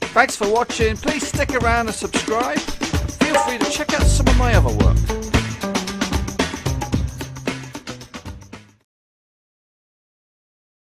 Thanks for watching. Please stick around and subscribe. Feel free to check out some of my other work.